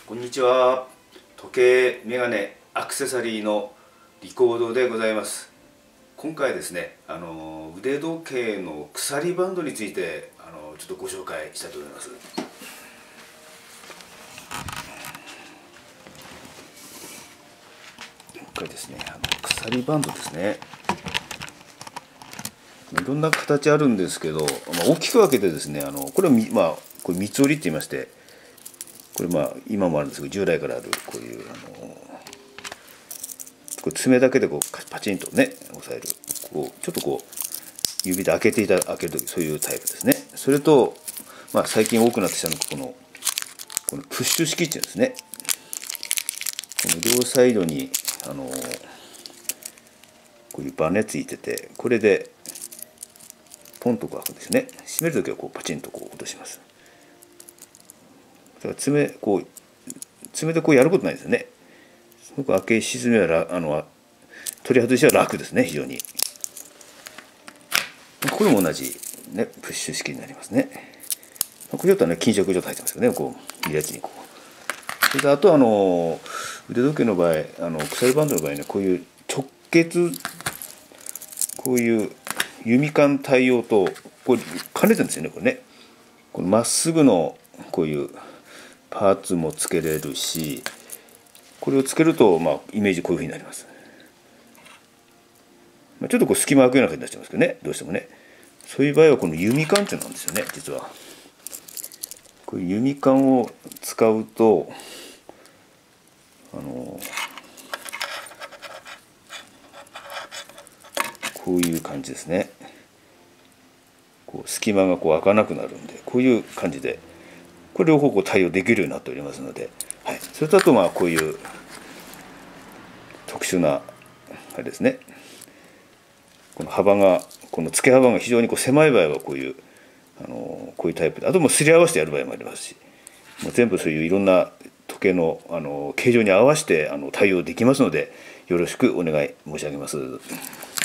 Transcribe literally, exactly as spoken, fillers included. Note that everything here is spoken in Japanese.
こんにちは。時計、メガネ、アクセサリーのリコードでございます。今回ですね、あの腕時計の鎖バンドについてあのちょっとご紹介したいと思います。今回ですね、あの鎖バンドですね。いろんな形あるんですけど、まあ、大きく分けてですね、あのこれはみまあこれ三つ折りって言いまして。これまあ今もあるんですけど、従来からあるこういうあのこれ爪だけでこうパチンとね押さえる、こうちょっとこう指で開けていた開けるとき、そういうタイプですね。それと、まあ、最近多くなってきたのがこのこのプッシュ式っていうんですね。この両サイドにあのこういうバネついてて、これでポンとこう開くんですね。閉めるときはこうパチンとこう落とします。だから爪こう爪でこうやることないですよね。すごく開け沈めはあの取り外しは楽ですね、非常に。これも同じ、ね、プッシュ式になりますね。これちょっとね巾着状入ってますよね、こう入れやつにこう。それであとあの腕時計の場合、あの鎖バンドの場合ね、こういう直結、こういう弓管対応とこれ兼ねてるんですよね、これね。このまっすぐのこういうパーツもつけれるし、これをつけると、まあ、イメージこういうふうになります。まあ、ちょっとこう隙間空くような感じになっちゃいますけどね、どうしてもね。そういう場合はこの弓管っていうのなんですよね、実は。こういう弓管を使うと、あのこういう感じですね。こう隙間がこう開かなくなるんで、こういう感じで、これ両方こう対応できるようになっておりますので、はい、それとあとまあこういう特殊なあれですね。この幅がこの付け幅が非常にこう狭い場合はこういうあのこういうタイプで、あともうすり合わせてやる場合もありますし、もう全部そういういろんな時計のあの形状に合わせてあの対応できますので、よろしくお願い申し上げます。